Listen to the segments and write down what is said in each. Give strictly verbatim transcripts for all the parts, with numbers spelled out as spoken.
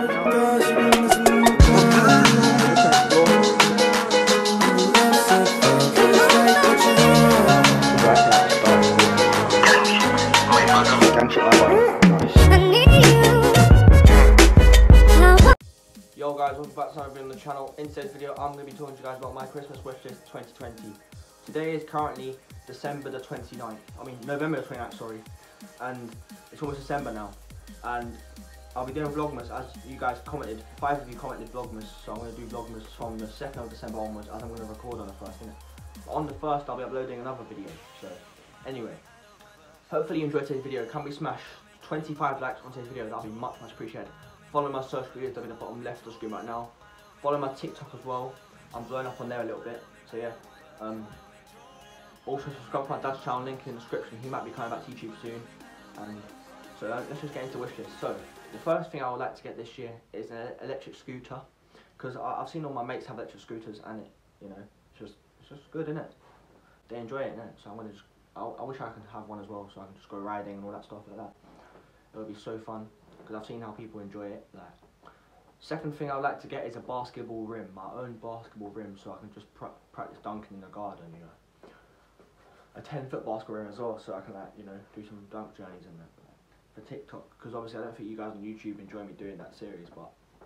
Yo guys, welcome back to another video on the channel. In today's video, I'm going to be talking to you guys about my Christmas wish list twenty twenty. Today is currently December the twenty-ninth. I mean, November the twenty-ninth, sorry. And it's almost December now. And I'll be doing Vlogmas as you guys commented. Five of you commented Vlogmas, so I'm going to do Vlogmas from the second of December onwards as I'm going to record on the first, innit? On the first, I'll be uploading another video. So, anyway. Hopefully you enjoyed today's video. Can we smash twenty-five likes on today's video? That'll be much, much appreciated. Follow my social media, they're in the bottom left of the screen right now. Follow my TikTok as well. I'm blowing up on there a little bit. So yeah. Um, also subscribe to my dad's channel, link in the description. He might be coming back to YouTube soon. And so uh, let's just get into wish list. So the first thing I would like to get this year is an electric scooter, because I've seen all my mates have electric scooters, and it, you know, it's just it's just good, isn't it? They enjoy it, innit? So I'm gonna just. I, I wish I could have one as well, so I can just go riding and all that stuff like that. It would be so fun, because I've seen how people enjoy it. Like, second thing I'd like to get is a basketball rim, my own basketball rim, so I can just pr practice dunking in the garden, you know. A ten foot basketball rim as well, so I can, like, you know, do some dunk journeys in there. Like, for TikTok, because obviously I don't think you guys on YouTube enjoy me doing that series, but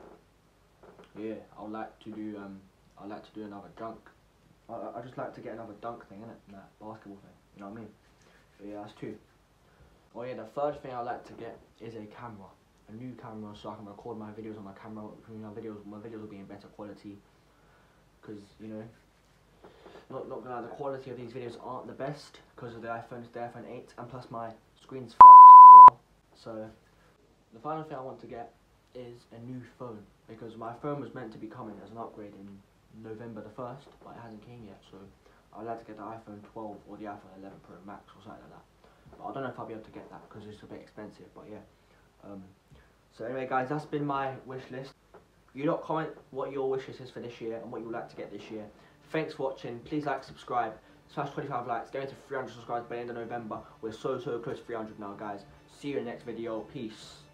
yeah, I'd like to do um, I'd like to do another dunk. I I just like to get another dunk thing, innit? That basketball thing, you know what I mean? But yeah, that's two. Oh yeah, the third thing I'd like to get is a camera. A new camera, so I can record my videos on my camera. You know, videos, my videos will be in better quality. Because, you know, not, not gonna lie, the quality of these videos aren't the best because of the iPhone, the iPhone eight, and plus my screen's fucked as well. So, the final thing I want to get is a new phone. Because my phone was meant to be coming as an upgrade in November the first, but it hasn't came yet. So, I'd like to get the iPhone twelve or the iPhone eleven Pro Max or something like that. But I don't know if I'll be able to get that because it's a bit expensive, but yeah. Um, so anyway guys, that's been my wish list. You lot comment what your wish list is for this year and what you would like to get this year. Thanks for watching. Please like, subscribe, smash twenty-five likes, going to three hundred subscribers by the end of November. We're so so close to three hundred now guys. See you in the next video. Peace.